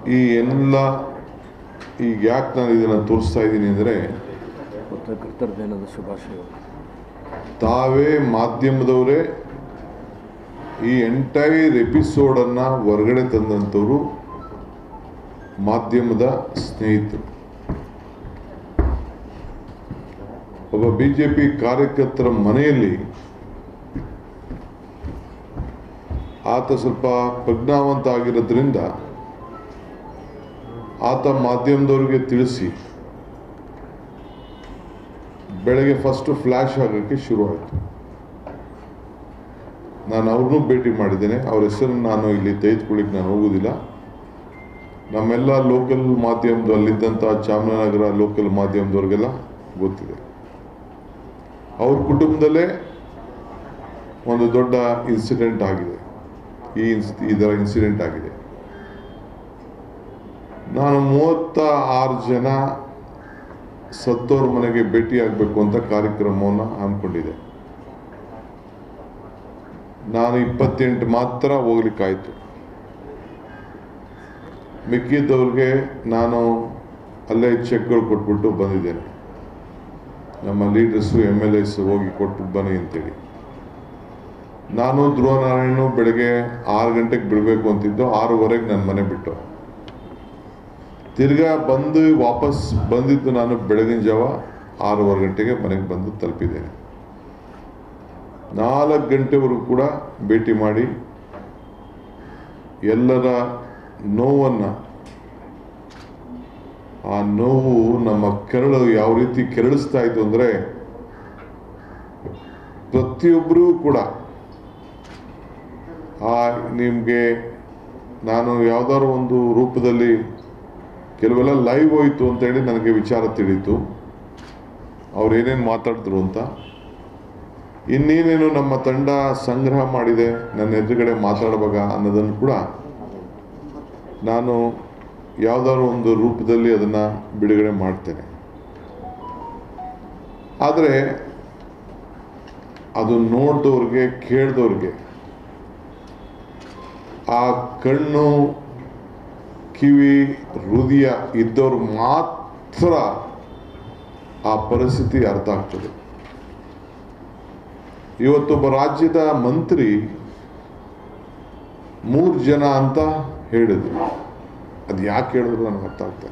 ಈ ಎಲ್ಲ ಈಗ ಯಾಕೆ ನಾನು ಇದನ್ನು ತೋರಿಸ್ತಾ ಇದ್ದೀನಿ ಅಂದರೆ, ಪತ್ರಕರ್ತರ ದಿನದ ಶುಭಾಶಯಗಳು. ತಾವೇ ಮಾಧ್ಯಮದವರೇ ಈ ಎಂಟೈರ್ ಎಪಿಸೋಡನ್ನು ಹೊರಗಡೆ ತಂದಂಥವರು ಮಾಧ್ಯಮದ ಸ್ನೇಹಿತರು. ಒಬ್ಬ BJP ಕಾರ್ಯಕರ್ತರ ಮನೆಯಲ್ಲಿ ಆತ ಸ್ವಲ್ಪ ಪ್ರಜ್ಞಾವಂತ ಆಗಿರೋದ್ರಿಂದ ಆತ ಮಾಧ್ಯಮದವ್ರಿಗೆ ತಿಳಿಸಿ ಬೆಳಗ್ಗೆ ಫಸ್ಟ್ ಫ್ಲ್ಯಾಶ್ ಆಗೋಕ್ಕೆ ಶುರುವಾಯಿತು. ನಾನು ಅವ್ರನ್ನೂ ಭೇಟಿ ಮಾಡಿದ್ದೇನೆ. ಅವ್ರ ಹೆಸರನ್ನು ನಾನು ಇಲ್ಲಿ ತೆಗೆದುಕೊಳ್ಳಿಕ್ಕೆ ನಾನು ಹೋಗೋದಿಲ್ಲ. ನಮ್ಮೆಲ್ಲ ಲೋಕಲ್ ಮಾಧ್ಯಮದ ಅಲ್ಲಿದ್ದಂಥ ಚಾಮರಾಜನಗರ ಲೋಕಲ್ ಮಾಧ್ಯಮದವ್ರಿಗೆಲ್ಲ ಗೊತ್ತಿದೆ. ಅವ್ರ ಕುಟುಂಬದಲ್ಲೇ ಒಂದು ದೊಡ್ಡ ಇನ್ಸಿಡೆಂಟ್ ಆಗಿದೆ. ಇದರ ಇನ್ಸಿಡೆಂಟ್ ಆಗಿದೆ. ನಾನು 36 ಜನ ಸತ್ತೋರ ಮನೆಗೆ ಭೇಟಿ ಆಗಬೇಕು ಅಂತ ಕಾರ್ಯಕ್ರಮವನ್ನು ಹಮ್ಮಿಕೊಂಡಿದ್ದೆ. ನಾನು 28 ಮಾತ್ರ ಹೋಗ್ಲಿಕ್ಕಾಯ್ತು. ಮಿಕ್ಕಿದ್ದವ್ರಿಗೆ ನಾನು ಅಲ್ಲೇ ಚೆಕ್ಗಳು ಕೊಟ್ಬಿಟ್ಟು ಬಂದಿದ್ದೇನೆ. ನಮ್ಮ ಲೀಡರ್ಸು MLAs ಹೋಗಿ ಕೊಟ್ಟು ಬನ್ನಿ ಅಂತೇಳಿ. ನಾನು ಧ್ರುವನಾರಾಯಣ ಬೆಳಗ್ಗೆ 6 ಗಂಟೆಗೆ ಬಿಡಬೇಕು ಅಂತಿದ್ದು, 6:15 ನನ್ನ ಮನೆ ಬಿಟ್ಟು ತಿರ್ಗಾ ಬಂದು ವಾಪಸ್ ಬಂದಿದ್ದು ನಾನು ಬೆಳಗಿನ ಜಾವ 6:15 ಗಂಟೆಗೆ ಮನೆಗೆ ಬಂದು ತಲುಪಿದ್ದೇನೆ. 4 ಗಂಟೆವರೆಗೂ ಕೂಡ ಭೇಟಿ ಮಾಡಿ ಎಲ್ಲರ ನೋವನ್ನು, ಆ ನೋವು ನಮ್ಮ ಕೆರಳು ಯಾವ ರೀತಿ ಕೆರಳಿಸ್ತಾ ಇತ್ತು ಅಂದರೆ, ಪ್ರತಿಯೊಬ್ಬರೂ ಕೂಡ ನಿಮಗೆ ನಾನು ಯಾವ್ದಾದ್ರು ಒಂದು ರೂಪದಲ್ಲಿ ಕೆಲವೆಲ್ಲ ಲೈವ್ ಹೋಯಿತು ಅಂತೇಳಿ ನನಗೆ ವಿಚಾರ ತಿಳಿಯಿತು, ಅವ್ರು ಏನೇನು ಮಾತಾಡಿದ್ರು ಅಂತ. ಇನ್ನೇನೇನು ನಮ್ಮ ತಂಡ ಸಂಗ್ರಹ ಮಾಡಿದೆ ನನ್ನ ಎದುರುಗಡೆ ಮಾತಾಡುವಾಗ ಅನ್ನೋದನ್ನು ಕೂಡ ನಾನು ಯಾವುದಾದ್ರು ಒಂದು ರೂಪದಲ್ಲಿ ಅದನ್ನು ಬಿಡುಗಡೆ ಮಾಡ್ತೇನೆ. ಆದರೆ ಅದು ನೋಡಿದವ್ರಿಗೆ, ಕೇಳಿದವ್ರಿಗೆ, ಆ ಕಣ್ಣು ಕಿವಿ ಹೃದಯ ಇದ್ದವ್ರು ಮಾತ್ರ ಆ ಪರಿಸ್ಥಿತಿ ಅರ್ಥ ಆಗ್ತದೆ. ಇವತ್ತೊಬ್ಬ ರಾಜ್ಯದ ಮಂತ್ರಿ 3 ಜನ ಅಂತ ಹೇಳಿದ್ರು. ಅದು ಯಾಕೆ ಹೇಳಿದ್ರು ನನಗೆ ಅರ್ಥ ಆಗ್ತಿಲ್ಲ.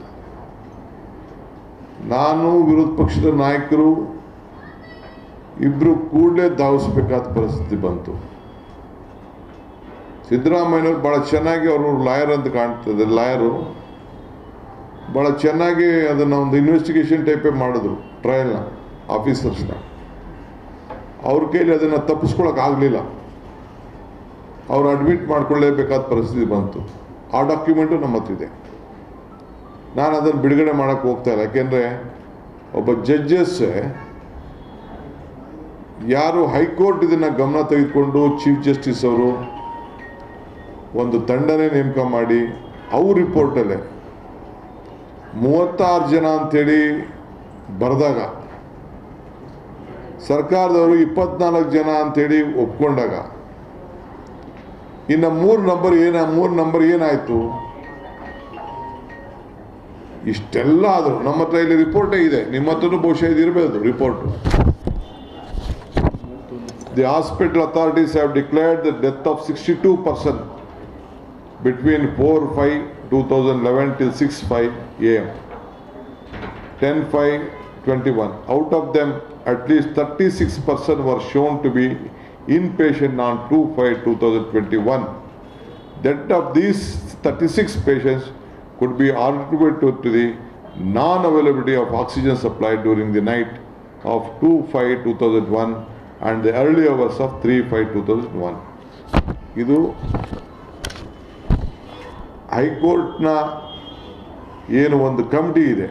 ನಾನು ವಿರೋಧ ಪಕ್ಷದ ನಾಯಕರು ಇಬ್ರು ಕೂಡಲೇ ಧಾವಿಸ್ಬೇಕಾದ ಪರಿಸ್ಥಿತಿ ಬಂತು. ಸಿದ್ದರಾಮಯ್ಯನವ್ರು ಭಾಳ ಚೆನ್ನಾಗಿ ಅವರು ಲಾಯರ್ ಅಂತ ಕಾಣ್ತದೆ, ಲಾಯರು ಭಾಳ ಚೆನ್ನಾಗಿ ಅದನ್ನು ಒಂದು ಇನ್ವೆಸ್ಟಿಗೇಷನ್ ಟೈಪೇ ಮಾಡಿದ್ರು. ಟ್ರಯಲ್ನ ಆಫೀಸರ್ಸ್ನ ಅವ್ರ ಕೈಲಿ ಅದನ್ನು ತಪ್ಪಿಸ್ಕೊಳಕ್ಕಾಗಲಿಲ್ಲ. ಅವರು ಅಡ್ಮಿಟ್ ಮಾಡ್ಕೊಳ್ಳೇಬೇಕಾದ ಪರಿಸ್ಥಿತಿ ಬಂತು. ಆ ಡಾಕ್ಯುಮೆಂಟು ನಮ್ಮ ಹತ್ರ ಇದೆ. ನಾನು ಅದನ್ನು ಬಿಡುಗಡೆ ಮಾಡೋಕ್ಕೆ ಹೋಗ್ತಾ ಇಲ್ಲ. ಯಾಕೆಂದರೆ ಒಬ್ಬ ಜಡ್ಜಸ್ ಯಾರು ಹೈಕೋರ್ಟ್ ಇದನ್ನು ಗಮನ ತೆಗೆದುಕೊಂಡು ಚೀಫ್ ಜಸ್ಟಿಸ್ ಅವರು ಒಂದು ತಂಡನೇ ನೇಮಕ ಮಾಡಿ ಅವ್ರ ರಿಪೋರ್ಟಲ್ಲೇ 36 ಜನ ಅಂಥೇಳಿ ಬರೆದಾಗ, ಸರ್ಕಾರದವರು 24 ಜನ ಅಂಥೇಳಿ ಒಪ್ಕೊಂಡಾಗ, ಇನ್ನು 3 ನಂಬರ್ ಏನಾಯಿತು? ಇಷ್ಟೆಲ್ಲ ಆದರೂ ನಮ್ಮ ಹತ್ರ ಇಲ್ಲಿ ರಿಪೋರ್ಟೇ ಇದೆ. ನಿಮ್ಮ ಹತ್ರನೂ ಬಹುಶಃ ಇದಿರಬಹುದು report. The hospital authorities have declared the death of 62 persons between 4/5/2011 till 6/5 AM, 10/5/21. Out of them, at least 36 persons were shown to be inpatient on 2/5/2021. Death of these 36 patients could be attributed to the non-availability of oxygen supply during the night of 2/5/2001 and the early hours of 3/5/2001. ಇದು ಹೈಕೋರ್ಟ್ನ ಏನು ಒಂದು committee ಇದೆ,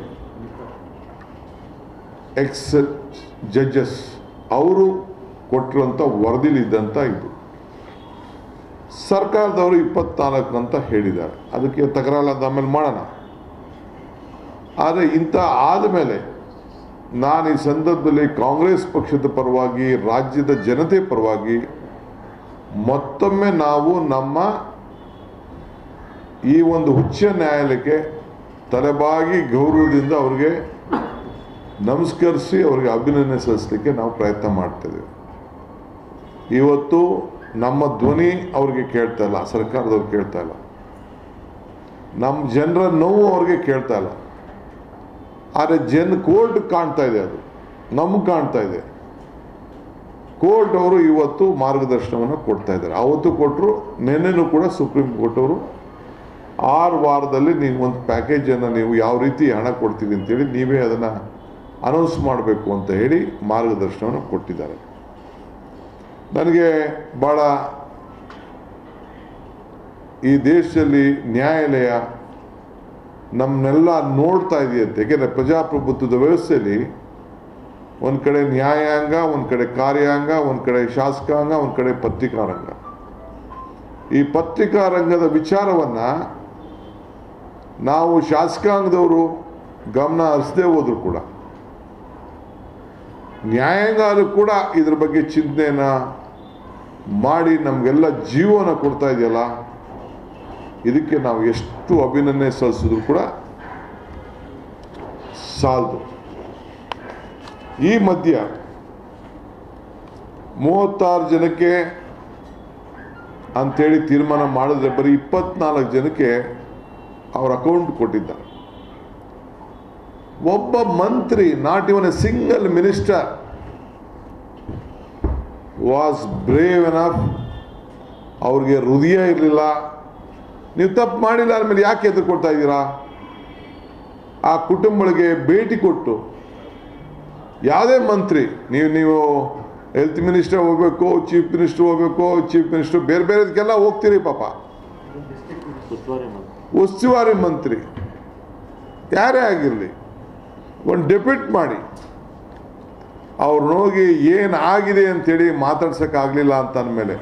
X judges ಅವರು ಕೊಟ್ಟಿರುವಂಥ ವರದಿಲಿದ್ದಂಥ ಇದು. ಸರ್ಕಾರದವರು 24 ಅಂತ ಹೇಳಿದ್ದಾರೆ. ಅದಕ್ಕೆ ತಕರಾರು ಅಂತ ಆಮೇಲೆ ಮಾಡೋಣ. ಆದರೆ ಇಂಥ ಆದಮೇಲೆ ನಾನು ಈ ಸಂದರ್ಭದಲ್ಲಿ ಕಾಂಗ್ರೆಸ್ ಪಕ್ಷದ ಪರವಾಗಿ, ರಾಜ್ಯದ ಜನತೆ ಪರವಾಗಿ ಮತ್ತೊಮ್ಮೆ ನಾವು ನಮ್ಮ ಈ ಒಂದು ಉಚ್ಚ ನ್ಯಾಯಾಲಯಕ್ಕೆ ತಲೆಬಾಗಿ ಗೌರವದಿಂದ ಅವ್ರಿಗೆ ನಮಸ್ಕರಿಸಿ ಅವ್ರಿಗೆ ಅಭಿನಂದನೆ ಸಲ್ಲಿಸಲಿಕ್ಕೆ ನಾವು ಪ್ರಯತ್ನ ಮಾಡ್ತಿದ್ದೀವಿ. ಇವತ್ತು ನಮ್ಮ ಧ್ವನಿ ಅವ್ರಿಗೆ ಕೇಳ್ತಾ ಇಲ್ಲ, ಸರ್ಕಾರದವ್ರು ಕೇಳ್ತಾ ಇಲ್ಲ, ನಮ್ಮ ಜನರ ನೋವು ಅವ್ರಿಗೆ ಕೇಳ್ತಾ ಇಲ್ಲ. ಆದರೆ ಕೋರ್ಟ್ ಕಾಣ್ತಾ ಇದೆ, ಅದು ನಮ್ಗೆ ಕಾಣ್ತಾ ಇದೆ. ಕೋರ್ಟ್ ಅವರು ಇವತ್ತು ಮಾರ್ಗದರ್ಶನವನ್ನು ಕೊಡ್ತಾ ಇದ್ದಾರೆ. ಅವತ್ತು ಕೊಟ್ಟರು, ನಿನ್ನೆನೂ ಕೂಡ ಸುಪ್ರೀಂ ಕೋರ್ಟ್ ಅವರು 6 ವಾರದಲ್ಲಿ ನೀವು ಒಂದು ಪ್ಯಾಕೇಜನ್ನು ನೀವು ಯಾವ ರೀತಿ ಹಣ ಕೊಡ್ತೀವಿ ಅಂತೇಳಿ ನೀವೇ ಅದನ್ನು ಅನೌನ್ಸ್ ಮಾಡಬೇಕು ಅಂತ ಹೇಳಿ ಮಾರ್ಗದರ್ಶನವನ್ನು ಕೊಟ್ಟಿದ್ದಾರೆ. ನನಗೆ ಭಾಳ ಈ ದೇಶದಲ್ಲಿ ನ್ಯಾಯಾಲಯ ನಮ್ಮನ್ನೆಲ್ಲ ನೋಡ್ತಾ ಇದೆಯಂತೆ. ಏಕೆಂದರೆ ಪ್ರಜಾಪ್ರಭುತ್ವದ ವ್ಯವಸ್ಥೆಯಲ್ಲಿ ಒಂದು ಕಡೆ ನ್ಯಾಯಾಂಗ, ಒಂದು ಕಡೆ ಕಾರ್ಯಾಂಗ, ಒಂದು ಕಡೆ ಶಾಸಕಾಂಗ, ಒಂದು ಕಡೆ ಪತ್ರಿಕಾರಂಗ. ಈ ಪತ್ರಿಕಾರಂಗದ ವಿಚಾರವನ್ನು ನಾವು ಶಾಸಕಾಂಗದವರು ಗಮನ ಹರಿಸದೇ ಹೋದ್ರು ಕೂಡ ನ್ಯಾಯಾಂಗ ಕೂಡ ಇದ್ರ ಬಗ್ಗೆ ಚಿಂತನೆಯನ್ನು ಮಾಡಿ ನಮಗೆಲ್ಲ ಜೀವನ ಕೊಡ್ತಾ ಇದೆಯಲ್ಲ, ಇದಕ್ಕೆ ನಾವು ಎಷ್ಟು ಅಭಿನಂದನೆ ಸಲ್ಲಿಸಿದ್ರು ಕೂಡ ಸಾಲದು. ಈ ಮಧ್ಯ 36 ಜನಕ್ಕೆ ಅಂಥೇಳಿ ತೀರ್ಮಾನ ಮಾಡಿದ್ರೆ ಬರೀ 24 ಜನಕ್ಕೆ ಅವ್ರ ಅಕೌಂಟ್ ಕೊಟ್ಟಿದ್ದಾರೆ. ಒಬ್ಬ ಮಂತ್ರಿ, not even a single minister was brave enough. ಅವ್ರಿಗೆ ಹೃದಯ ಇರಲಿಲ್ಲ. ನೀವು ತಪ್ಪು ಮಾಡಿಲ್ಲ ಅಂದಮೇಲೆ ಯಾಕೆ ಎದುರ್ಕೊಳ್ತಾ ಇದ್ದೀರಾ? ಆ ಕುಟುಂಬಗಳಿಗೆ ಭೇಟಿ ಕೊಟ್ಟು, ಯಾವುದೇ ಮಂತ್ರಿ, ನೀವು ಹೆಲ್ತ್ ಮಿನಿಸ್ಟರ್ ಹೋಗ್ಬೇಕು, ಚೀಫ್ ಮಿನಿಸ್ಟರ್ ಹೋಗ್ಬೇಕು, ಚೀಫ್ ಮಿನಿಸ್ಟರ್ ಬೇರೆ ಬೇರೆದಕ್ಕೆಲ್ಲ ಹೋಗ್ತೀರಿ ಪಾಪ. ಉಸ್ತುವಾರಿ ಮಂತ್ರಿ ಯಾರೇ ಆಗಿರಲಿ, ಒಂದು ಡೆಪ್ಯೂಟ್ ಮಾಡಿ ಅವ್ರನ್ನ ಹೋಗಿ ಏನು ಆಗಿದೆ ಅಂತೇಳಿ ಮಾತಾಡ್ಸೋಕ್ಕಾಗಲಿಲ್ಲ ಅಂತ ಅಂದಮೇಲೆ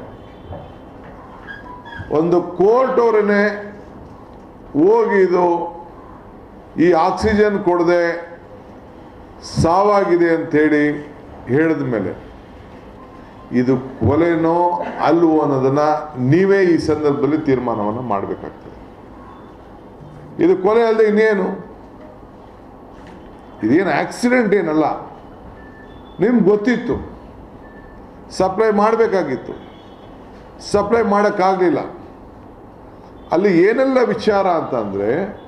ಒಂದು ಕೋರ್ಟ್ ಅವರನ್ನೇ ಹೋಗಿ ಇದು ಈ ಆಕ್ಸಿಜನ್ ಕೊಡದೆ ಸಾವಾಗಿದೆ ಅಂಥೇಳಿ ಹೇಳಿದ ಮೇಲೆ ಇದು ಕೊಲೆನೋ ಅಲ್ವೋ ಅನ್ನೋದನ್ನು ನೀವೇ ಈ ಸಂದರ್ಭದಲ್ಲಿ ತೀರ್ಮಾನವನ್ನು ಮಾಡಬೇಕಾಗ್ತದೆ. ಇದು ಕೊಲೆ ಅಲ್ಲದೆ ಇನ್ನೇನು? ಇದೇನು ಆಕ್ಸಿಡೆಂಟ್ ಏನಲ್ಲ. ನಿಮ್ಗೆ ಗೊತ್ತಿತ್ತು, ಸಪ್ಲೈ ಮಾಡಬೇಕಾಗಿತ್ತು, ಸಪ್ಲೈ ಮಾಡೋಕ್ಕಾಗಲಿಲ್ಲ. ಅಲ್ಲಿ ಏನೆಲ್ಲ ವಿಚಾರ ಅಂತಂದರೆ,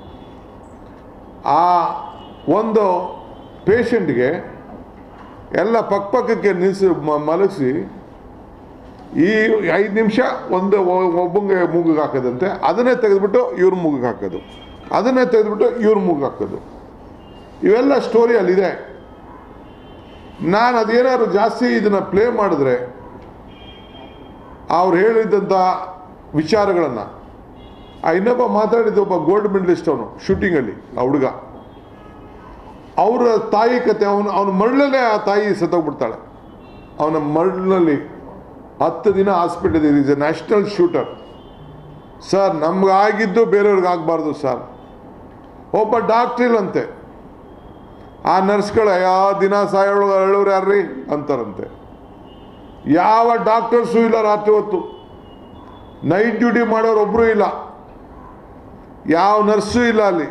ಆ ಒಂದು ಪೇಷಂಟ್ಗೆ ಎಲ್ಲ ಪಕ್ಕಕ್ಕೆ ನಿಲ್ಲಿಸಿ ಮಲಗಿಸಿ ಈ 5 ನಿಮಿಷ ಒಬ್ಬಂಗೆ ಮೂಗಿಗೆ ಹಾಕೋದಂತೆ, ಅದನ್ನೇ ತೆಗೆದುಬಿಟ್ಟು ಇವ್ರ ಮೂಗಿಗೆ ಹಾಕೋದು, ಅದನ್ನೇ ತೆಗೆದುಬಿಟ್ಟು ಇವ್ರ ಮೂಗಿಗೆ ಹಾಕೋದು. ಇವೆಲ್ಲ ಸ್ಟೋರಿ ಅಲ್ಲಿದೆ. ನಾನು ಅದೇನಾದ್ರು ಜಾಸ್ತಿ ಇದನ್ನು ಪ್ಲೇ ಮಾಡಿದ್ರೆ ಅವ್ರು ಹೇಳಿದಂಥ ವಿಚಾರಗಳನ್ನು, ಇನ್ನೊಬ್ಬ ಮಾತಾಡಿದ್ದು ಒಬ್ಬ ಗೋಲ್ಡ್ ಮೆಡಲಿಸ್ಟ್, ಅವನು ಶೂಟಿಂಗಲ್ಲಿ ಆ ಹುಡುಗ, ಅವರ ತಾಯಿ ಕತೆ, ಅವನ ಮರಳಲ್ಲೇ ಆ ತಾಯಿ ಸತ್ತೋಗ್ಬಿಡ್ತಾಳೆ. ಅವನ ಮರಳಿನಲ್ಲಿ 10 ದಿನ hospital. Is a national shooter sir. ನಮ್ಗಾಗಿದ್ದು ಬೇರೆಯವ್ರಿಗೆ ಆಗಬಾರ್ದು ಸರ್. ಒಬ್ಬ ಡಾಕ್ಟ್ರಿಲ್ಲಂತೆ, ಆ ನರ್ಸ್ಗಳು ದಿನ ಹೇಳೋರು ಯಾರ್ರೀ ಅಂತಾರಂತೆ. ಯಾವ ಡಾಕ್ಟರ್ಸು ಇಲ್ಲ ರಾತ್ರಿ ಹೊತ್ತು, ನೈಟ್ ಡ್ಯೂಟಿ ಮಾಡೋರು ಒಬ್ಬರು ಇಲ್ಲ, ಯಾವ ನರ್ಸು ಇಲ್ಲ ಅಲ್ಲಿ.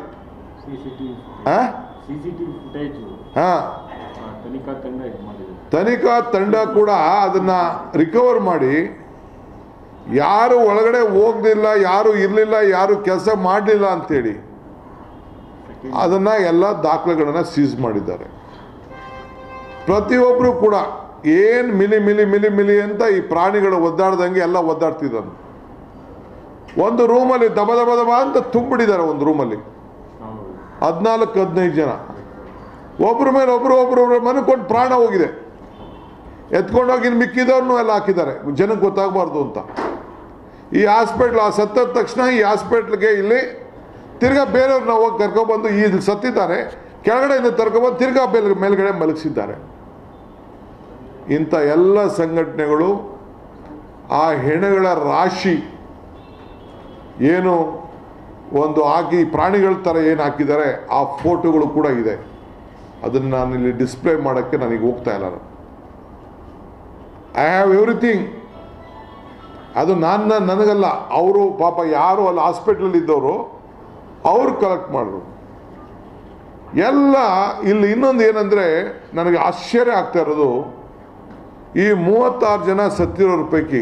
ತನಿಖಾ ತಂಡ ಕೂಡ ಅದನ್ನ ರಿಕವರ್ ಮಾಡಿ, ಯಾರು ಒಳಗಡೆ ಹೋಗಲಿಲ್ಲ, ಯಾರು ಇರಲಿಲ್ಲ, ಯಾರು ಕೆಲಸ ಮಾಡಲಿಲ್ಲ ಅಂತೇಳಿ ಅದನ್ನ ಎಲ್ಲ ದಾಖಲೆಗಳನ್ನು ಸೀಸ್ ಮಾಡಿದ್ದಾರೆ. ಪ್ರತಿಯೊಬ್ಬರು ಕೂಡ ಏನು ಮಿಲಿ ಅಂತ ಈ ಪ್ರಾಣಿಗಳು ಒದ್ದಾಡ್ದಂಗೆ ಎಲ್ಲ ಒದ್ದಾಡ್ತಿದ್ದ. ಒಂದು ರೂಮಲ್ಲಿ ದಬ ಅಂತ ತುಂಬಿಡಿದ್ದಾರೆ. ಒಂದು ರೂಮಲ್ಲಿ 14-15 ಜನ, ಒಬ್ಬರ ಮೇಲೆ ಒಬ್ರು ಮನ್ಕೊಂಡು ಪ್ರಾಣ ಹೋಗಿದೆ. ಎತ್ಕೊಂಡೋಗಿ ಮಿಕ್ಕಿದವ್ರನ್ನೂ ಎಲ್ಲ ಹಾಕಿದ್ದಾರೆ, ಜನಕ್ಕೆ ಗೊತ್ತಾಗಬಾರ್ದು ಅಂತ. ಈ ಹಾಸ್ಪಿಟ್ಲ್ ಆ ಸತ್ತ ತಕ್ಷಣ ಈ ಹಾಸ್ಪಿಟ್ಲ್ಗೆ ಇಲ್ಲಿ ತಿರ್ಗಾ ಬೇರೆಯವ್ರನ್ನ ಹೋಗಿ ಕರ್ಕೊಬಂದು, ಇಲ್ಲಿ ಸತ್ತಿದ್ದಾರೆ, ಕೆಳಗಡೆಯಿಂದ ಕರ್ಕೊಬಂದು ತಿರ್ಗಾ ಮೇಲ್ಗಡೆ ಮಲಗಿಸಿದ್ದಾರೆ. ಇಂಥ ಎಲ್ಲ ಸಂಘಟನೆಗಳು ಆ ಹೆಣಗಳ ರಾಶಿ ಏನು ಒಂದು ಹಾಕಿ ಪ್ರಾಣಿಗಳ ಥರ ಏನು ಹಾಕಿದ್ದಾರೆ, ಆ ಫೋಟೋಗಳು ಕೂಡ ಇದೆ. ಅದನ್ನು ನಾನು ಇಲ್ಲಿ ಡಿಸ್ಪ್ಲೇ ಮಾಡೋಕ್ಕೆ ನನಗೆ ಹೋಗ್ತಾ ಇಲ್ಲ. I have everything. ಅದು ನನಗಲ್ಲ, ಅವರು ಪಾಪ ಯಾರು ಅಲ್ಲಿ ಹಾಸ್ಪಿಟ್ಲಲ್ಲಿ ಇದ್ದವರು ಅವರು ಕಲೆಕ್ಟ್ ಮಾಡಿದ್ರು ಎಲ್ಲ. ಇಲ್ಲಿ ಇನ್ನೊಂದು ಏನಂದರೆ ನನಗೆ ಆಶ್ಚರ್ಯ ಆಗ್ತಾ ಇರೋದು, ಈ 36 ಜನ ಸತ್ತಿರೋರ ಪೈಕಿ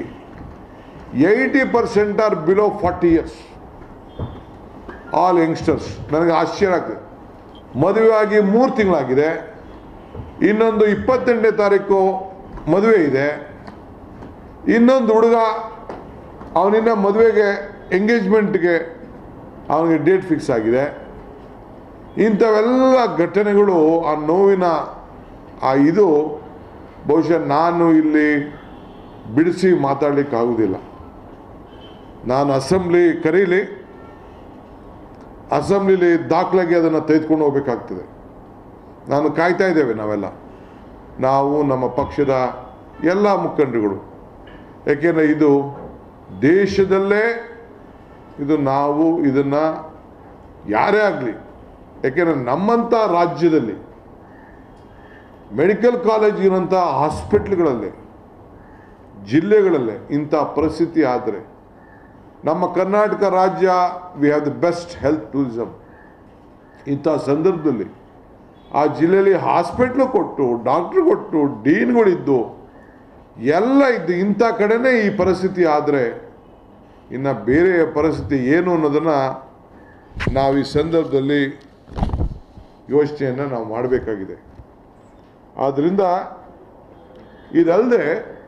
80% are below 40 years, all youngsters. ನನಗೆ ಆಶ್ಚರ್ಯ ಆಗ್ತದೆ. ಮದುವೆ ಆಗಿ 3 ತಿಂಗಳಾಗಿದೆ, ಇನ್ನೊಂದು 28ನೇ ತಾರೀಕು ಮದುವೆ ಇದೆ, ಇನ್ನೊಂದು ಹುಡುಗ ಅವನಿನ್ನ ಮದುವೆಗೆ ಎಂಗೇಜ್ಮೆಂಟ್ಗೆ ಅವನಿಗೆ ಡೇಟ್ ಫಿಕ್ಸ್ ಆಗಿದೆ. ಇಂಥವೆಲ್ಲ ಘಟನೆಗಳು, ಆ ನೋವಿನ ಇದು ಬಹುಶಃ ನಾನು ಇಲ್ಲಿ ಬಿಡಿಸಿ ಮಾತಾಡಲಿಕ್ಕಾಗೋದಿಲ್ಲ. ನಾನು ಅಸೆಂಬ್ಲಿ ಕರೀಲಿ, ಅಸೆಂಬ್ಲಿಲಿ ದಾಖಲೆಗೆ ಅದನ್ನು ತೆಗೆದುಕೊಂಡು ಹೋಗ್ಬೇಕಾಗ್ತದೆ. ನಾನು ಕಾಯ್ತಾ ಇದ್ದೇವೆ ನಾವೆಲ್ಲ, ನಾವು ನಮ್ಮ ಪಕ್ಷದ ಎಲ್ಲ ಮುಖಂಡರುಗಳು. ಯಾಕೆಂದರೆ ಇದು ದೇಶದಲ್ಲೇ ಇದು ನಾವು ಇದನ್ನು ಯಾರೇ ಆಗಲಿ, ಯಾಕೆಂದರೆ ನಮ್ಮಂಥ ರಾಜ್ಯದಲ್ಲಿ ಮೆಡಿಕಲ್ ಕಾಲೇಜ್ ಇರೋಂಥ ಹಾಸ್ಪಿಟ್ಲ್ಗಳಲ್ಲೇ ಜಿಲ್ಲೆಗಳಲ್ಲೇ ಇಂಥ ಪರಿಸ್ಥಿತಿ ಆದರೆ, ನಮ್ಮ ಕರ್ನಾಟಕ ರಾಜ್ಯ we have the best health tourism. ಇಂಥ ಸಂದರ್ಭದಲ್ಲಿ ಆ ಜಿಲ್ಲೆಯಲ್ಲಿ ಹಾಸ್ಪಿಟ್ಲು ಕೊಟ್ಟು, ಡಾಕ್ಟ್ರು ಕೊಟ್ಟು, ಡೀನ್ಗಳಿದ್ದು ಎಲ್ಲ ಇದ್ದು ಇಂಥ ಕಡೆನೇ ಈ ಪರಿಸ್ಥಿತಿ ಆದರೆ ಇನ್ನು ಬೇರೆ ಪರಿಸ್ಥಿತಿ ಏನು ಅನ್ನೋದನ್ನು ನಾವು ಈ ಸಂದರ್ಭದಲ್ಲಿ ಯೋಚನೆಯನ್ನು ನಾವು ಮಾಡಬೇಕಾಗಿದೆ. ಆದ್ದರಿಂದ ಇದಲ್ಲದೆ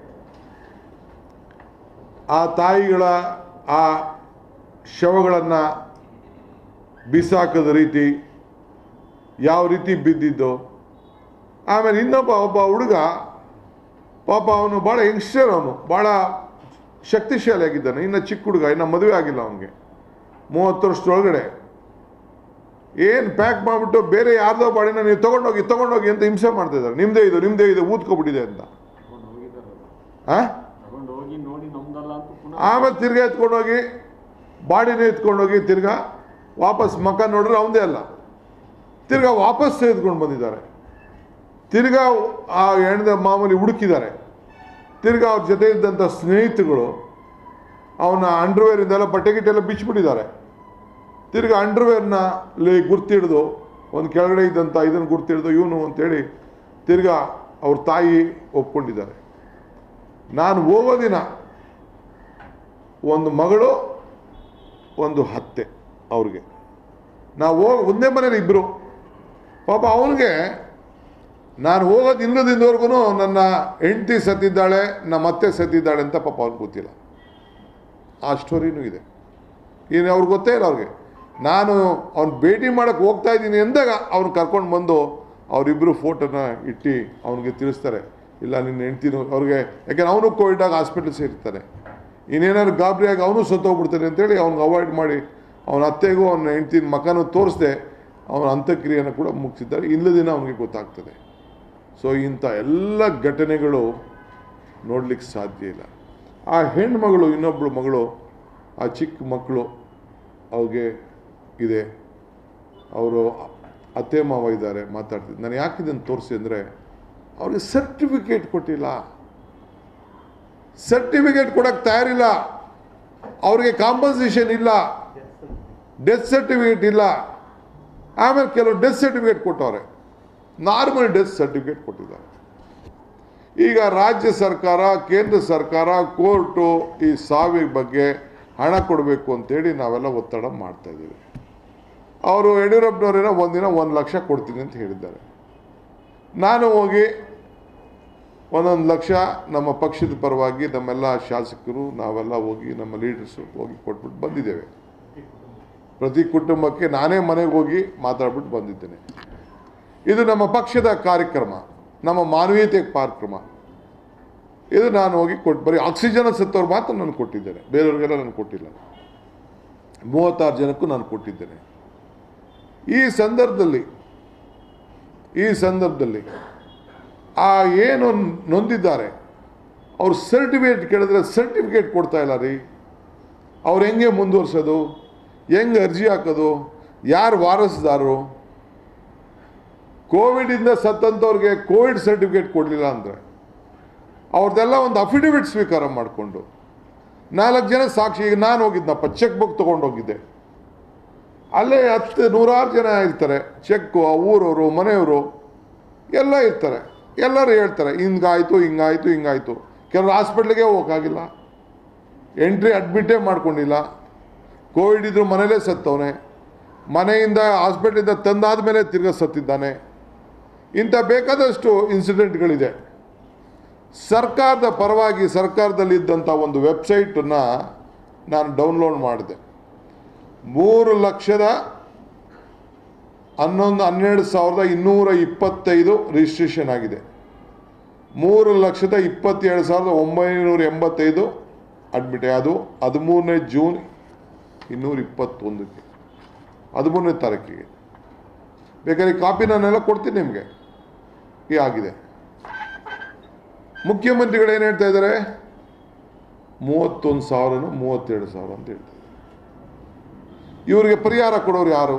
ಆ ತಾಯಿಗಳ ಆ ಶವಗಳನ್ನು ಬಿಸಾಕದ ರೀತಿ, ಯಾವ ರೀತಿ ಬಿದ್ದಿದ್ದು, ಆಮೇಲೆ ಒಬ್ಬ ಹುಡುಗ ಪಾಪ ಅವನು ಭಾಳ ಯಂಗ್ಸ್ಟರ್, ಅವನು ಭಾಳ ಶಕ್ತಿಶಾಲಿ ಆಗಿದ್ದಾನೆ, ಇನ್ನು ಚಿಕ್ಕ ಹುಡುಗ, ಇನ್ನು ಮದುವೆ ಆಗಿಲ್ಲ ಅವನಿಗೆ, 30 ವರ್ಷದೊಳಗಡೆ. ಏನು ಪ್ಯಾಕ್ ಮಾಡಿಬಿಟ್ಟು ಬೇರೆ ಯಾರ್ದೋ ಬಾಡಿನ ನೀವು ತೊಗೊಂಡೋಗಿ ಅಂತ ಹಿಂಸೆ ಮಾಡ್ತಾ ಇದ್ದಾರೆ. ನಿಮ್ಮದೇ ಇದು ಊದ್ಕೊಬಿಟ್ಟಿದೆ ಅಂತ. ಆಮೇಲೆ ತಿರ್ಗಾ ಎತ್ಕೊಂಡೋಗಿ ಬಾಡಿನೇ ಎತ್ಕೊಂಡೋಗಿ ತಿರ್ಗಾ ವಾಪಸ್ ಮಕ ನೋಡಿದ್ರೆ ಅವನದೇ ಅಲ್ಲ, ತಿರ್ಗಾ ವಾಪಸ್ ತೆಗೆದುಕೊಂಡು ಬಂದಿದ್ದಾರೆ. ತಿರ್ಗಾ ಆ ಹೆಣ್ದ ಮಾಮೂಲಿ ಹುಡುಕಿದ್ದಾರೆ. ತಿರ್ಗಾ ಅವ್ರ ಜೊತೆ ಇದ್ದಂಥ ಸ್ನೇಹಿತರುಗಳು ಅವನ ಅಂಡರ್ವೇರಿಂದೆಲ್ಲ ಬಟ್ಟೆಗಿಟ್ಟೆಲ್ಲ ಬಿಚ್ಚಿಬಿಟ್ಟಿದ್ದಾರೆ. ತಿರ್ಗಾ ಅಂಡರ್ವೇರ್ನ ಗುರ್ತಿಡ್ದು, ಒಂದು ಕೆಳಗಡೆ ಇದ್ದಂಥ ಇದನ್ನು ಗುರ್ತಿಡ್ದು ಇವನು ಅಂತೇಳಿ ತಿರ್ಗಾ ಅವ್ರ ತಾಯಿ ಒಪ್ಕೊಂಡಿದ್ದಾರೆ. ನಾನು ಹೋಗೋ ದಿನ ಒಂದು ಮಗಳು, ಒಂದು ಅತ್ತೆ, ಅವ್ರಿಗೆ ನಾವು ಒಂದೇ ಮನೇಲಿ ಇಬ್ಬರು. ಪಾಪ ಅವನಿಗೆ ನಾನು ಹೋಗೋದು ಇನ್ನೂದಿಂದವರೆಗೂ ನನ್ನ ಹೆಂಡತಿ ಸತ್ತಿದ್ದಾಳೆ, ನಮ್ಮ ಅತ್ತೆ ಸತ್ತಿದ್ದಾಳೆ ಅಂತ ಪಾಪ ಅವ್ನಿಗೆ ಗೊತ್ತಿಲ್ಲ. ಆ ಸ್ಟೋರಿನೂ ಇದೆ. ಇನ್ನು ಅವ್ರಿಗೆ ಗೊತ್ತೇ ಇಲ್ಲ ಅವ್ರಿಗೆ. ನಾನು ಅವ್ನು ಭೇಟಿ ಮಾಡೋಕ್ಕೆ ಹೋಗ್ತಾ ಇದ್ದೀನಿ ಅಂದಾಗ ಅವ್ನು ಕರ್ಕೊಂಡು ಬಂದು ಅವರಿಬ್ಬರು ಫೋಟೋನ ಇಟ್ಟು ಅವನಿಗೆ ತಿಳಿಸ್ತಾರೆ, ಇಲ್ಲ ನಿನ್ನ ಹೆಂಡ್ತಿನೂ ಅವ್ರಿಗೆ, ಯಾಕೆಂದ್ರೆ ಅವನು ಕೋವಿಡಾಗ ಹಾಸ್ಪಿಟಲ್ ಸೇರಿರ್ತಾನೆ, ಇನ್ನೇನಾದ್ರು ಗಾಬರಿಯಾಗಿ ಅವನು ಸತ್ತೋಗ್ಬಿಡ್ತಾನೆ ಅಂತೇಳಿ ಅವ್ನಿಗೆ ಅವಾಯ್ಡ್ ಮಾಡಿ ಅವನ ಅತ್ತೆಗೂ ಅವನ ಹೆಂಡ್ತಿನ ಮಕನೂ ತೋರಿಸ್ದೆ ಅವನ ಅಂತ್ಯಕ್ರಿಯೆಯನ್ನು ಕೂಡ ಮುಗಿಸಿದ್ದಾರೆ. ದಿನ ಅವನಿಗೆ ಗೊತ್ತಾಗ್ತದೆ. ಸೊ ಇಂಥ ಎಲ್ಲ ಘಟನೆಗಳು ನೋಡಲಿಕ್ಕೆ ಸಾಧ್ಯ ಇಲ್ಲ. ಆ ಹೆಣ್ಮಗಳು, ಇನ್ನೊಬ್ಬಳು ಮಗಳು, ಆ ಚಿಕ್ಕ ಮಕ್ಕಳು ಅವ್ರಿಗೆ ಇದೆ, ಅವರು ಅತ್ತೆ ಮಾವ ಇದ್ದಾರೆ, ಮಾತಾಡ್ತಿದ್ದೆ. ನಾನು ಯಾಕೆ ಇದನ್ನು ತೋರಿಸಿ ಅಂದರೆ, ಅವ್ರಿಗೆ ಸರ್ಟಿಫಿಕೇಟ್ ಕೊಟ್ಟಿಲ್ಲ, ಸರ್ಟಿಫಿಕೇಟ್ ಕೊಡೋಕ್ಕೆ ತಯಾರಿಲ್ಲ, ಅವ್ರಿಗೆ ಕಾಂಪನ್ಸೇಷನ್ ಇಲ್ಲ, ಡೆತ್ ಸರ್ಟಿಫಿಕೇಟ್ ಇಲ್ಲ. ಆಮೇಲೆ ಕೆಲವು ಡೆತ್ ಸರ್ಟಿಫಿಕೇಟ್ ಕೊಟ್ಟವ್ರೆ, ನಾರ್ಮಲ್ ಡೆತ್ ಸರ್ಟಿಫಿಕೇಟ್ ಕೊಟ್ಟಿದ್ದಾರೆ. ಈಗ ರಾಜ್ಯ ಸರ್ಕಾರ, ಕೇಂದ್ರ ಸರ್ಕಾರ, ಕೋರ್ಟು ಈ ಸಾವಿನ ಬಗ್ಗೆ ಹಣ ಕೊಡಬೇಕು ಅಂತೇಳಿ ನಾವೆಲ್ಲ ಒತ್ತಡ ಮಾಡ್ತಾ ಇದ್ದೀವಿ. ಅವರು ಯಡಿಯೂರಪ್ಪನವರೇನೋ ಒಂದಿನ 1 ಲಕ್ಷ ಕೊಡ್ತೀನಿ ಅಂತ ಹೇಳಿದ್ದಾರೆ. ನಾನು ಹೋಗಿ 1 ಲಕ್ಷ ನಮ್ಮ ಪಕ್ಷದ ಪರವಾಗಿ ನಮ್ಮೆಲ್ಲ ಶಾಸಕರು ನಾವೆಲ್ಲ ಹೋಗಿ ನಮ್ಮ ಲೀಡರ್ಸು ಹೋಗಿ ಕೊಟ್ಬಿಟ್ಟು ಬಂದಿದ್ದೇವೆ. ಪ್ರತಿ ಕುಟುಂಬಕ್ಕೆ ನಾನೇ ಮನೆಗೆ ಹೋಗಿ ಮಾತಾಡ್ಬಿಟ್ಟು ಬಂದಿದ್ದೇನೆ. ಇದು ನಮ್ಮ ಪಕ್ಷದ ಕಾರ್ಯಕ್ರಮ, ನಮ್ಮ ಮಾನವೀಯತೆ ಕಾರ್ಯಕ್ರಮ. ಇದು ನಾನು ಹೋಗಿ ಕೊಟ್ಟು ಬರೀ ಆಕ್ಸಿಜನ್ ಸತ್ತವ್ರು ಮಾತ್ರ ನಾನು ಕೊಟ್ಟಿದ್ದೇನೆ, ಬೇರೆಯವ್ರಿಗೆಲ್ಲ ನಾನು ಕೊಟ್ಟಿಲ್ಲ. 36 ಜನಕ್ಕೂ ನಾನು ಕೊಟ್ಟಿದ್ದೇನೆ. ಈ ಸಂದರ್ಭದಲ್ಲಿ ಆ ಏನು ನೊಂದಿದ್ದಾರೆ ಅವ್ರು ಸರ್ಟಿಫಿಕೇಟ್ ಕೇಳಿದ್ರೆ ಸರ್ಟಿಫಿಕೇಟ್ ಕೊಡ್ತಾ ಇಲ್ಲ ರೀ. ಅವ್ರು ಹೆಂಗೆ ಮುಂದುವರ್ಸೋದು, ಹೆಂಗೆ ಅರ್ಜಿ ಹಾಕೋದು, ಯಾರು ವಾರಸುದಾರರು? ಕೋವಿಡಿಂದ ಸತ್ತಂಥವ್ರಿಗೆ ಕೋವಿಡ್ ಸರ್ಟಿಫಿಕೇಟ್ ಕೊಡಲಿಲ್ಲ ಅಂದರೆ ಅವ್ರದ್ದೆಲ್ಲ ಒಂದು ಅಫಿಡವಿಟ್ ಸ್ವೀಕಾರ ಮಾಡಿಕೊಂಡು 4 ಜನ ಸಾಕ್ಷಿ. ಈಗ ನಾನು ಹೋಗಿದ್ನಪ್ಪ, ಚೆಕ್ ಬುಕ್ ತೊಗೊಂಡೋಗಿದ್ದೆ. ಅಲ್ಲೇ 100 ಜನ ಇರ್ತಾರೆ, ಚೆಕ್ಕು, ಆ ಊರವರು, ಮನೆಯವರು ಎಲ್ಲ ಇರ್ತಾರೆ. ಎಲ್ಲರೂ ಹೇಳ್ತಾರೆ ಹಿಂಗಾಯಿತು ಹಿಂಗಾಯಿತು ಹಿಂಗಾಯಿತು. ಕೆಲವರು ಹಾಸ್ಪಿಟ್ಲಿಗೆ ಹೋಗೋಕ್ಕಾಗಿಲ್ಲ, ಎಂಟ್ರಿ ಅಡ್ಮಿಟೇ ಮಾಡ್ಕೊಂಡಿಲ್ಲ, ಕೋವಿಡ್ ಇದ್ರೂ ಮನೇಲೇ ಸತ್ತವನೆ, ಮನೆಯಿಂದ ಹಾಸ್ಪಿಟ್ಲಿಂದ ತಂದಾದ ಮೇಲೆ ತಿರ್ಗ ಸತ್ತಿದ್ದಾನೆ. ಇಂಥ ಬೇಕಾದಷ್ಟು ಇನ್ಸಿಡೆಂಟ್ಗಳಿದೆ. ಸರ್ಕಾರದ ಪರವಾಗಿ ಸರ್ಕಾರದಲ್ಲಿದ್ದಂಥ ಒಂದು ವೆಬ್ಸೈಟನ್ನು ನಾನು ಡೌನ್ಲೋಡ್ ಮಾಡಿದೆ. 3,12,225 ರಿಜಿಸ್ಟ್ರೇಷನ್ ಆಗಿದೆ. 3,27,985 ಅಡ್ಮಿಟ್. ಅದು 13ನೇ ಜೂನ್ 221ಕ್ಕೆ, 13ನೇ ತಾರೀಕಿಗೆ. ಬೇಕಾದ್ರೆ ಕಾಪಿ ನಾನೆಲ್ಲ ಕೊಡ್ತೀನಿ ನಿಮಗೆ. ಈ ಆಗಿದೆ. ಮುಖ್ಯಮಂತ್ರಿಗಳು ಏನು ಹೇಳ್ತಾ ಇದ್ದಾರೆ? 31,000 32,000 ಅಂತ ಹೇಳ್ತಾರೆ. ಇವರಿಗೆ ಪರಿಹಾರ ಕೊಡೋರು ಯಾರು?